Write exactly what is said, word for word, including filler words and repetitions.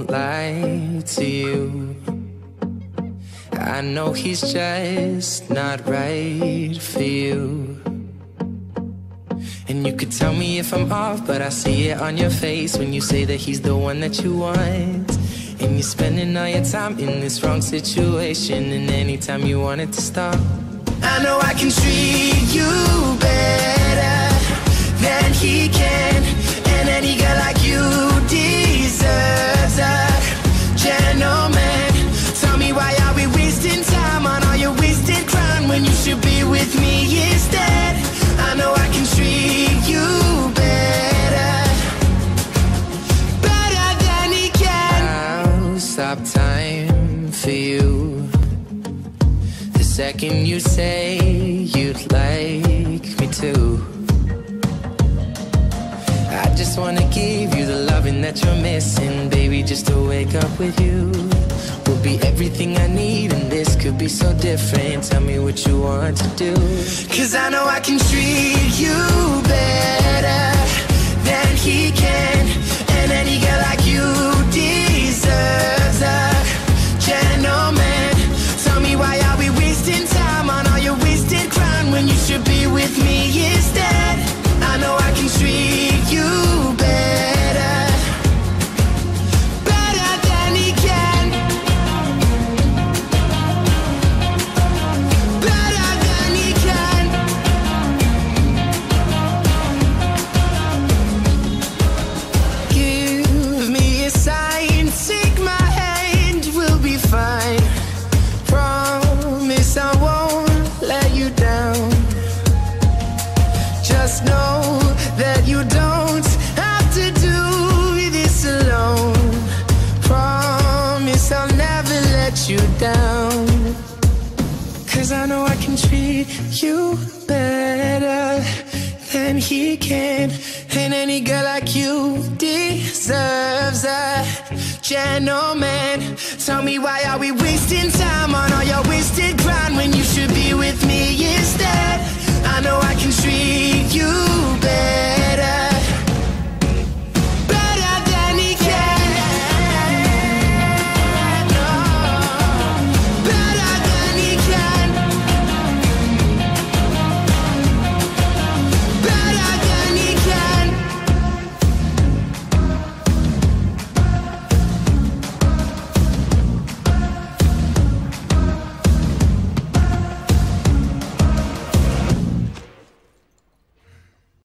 won't lie to you. I know he's just not right for you. And you could tell me if I'm off, but I see it on your face when you say that he's the one that you want. And you're spending all your time in this wrong situation, and anytime you want it to stop, I know I can treat you better than he can. And any girl like you deserves a gentleman. Tell me, why are we wasting time on all your wasted crime when you should be with me instead? I know I can treat you better, better than he can. I'll stop time for you the second you say you'd like me to. I just wanna give you the loving that you're missing, baby, just to wake up with you will be everything I need, and this could be so different. Tell me what you want to do, 'cause I know I can treat you better than he can. And any girl like you deserves a gentleman. Tell me, why are we wasting time on all your wasted crime when you should be with me instead? I know I can treat you better, better than he can, better than he can. Give me a sign, take my hand, we'll be fine. Promise I won't let you down. Just know that you don't have to do this alone. Promise I'll never let you down, 'cause I know I can treat you better than he can. And any girl like you deserves a gentleman. Tell me, why are we wasting time on all your wasted grind when you should be with me instead? I know I can treat you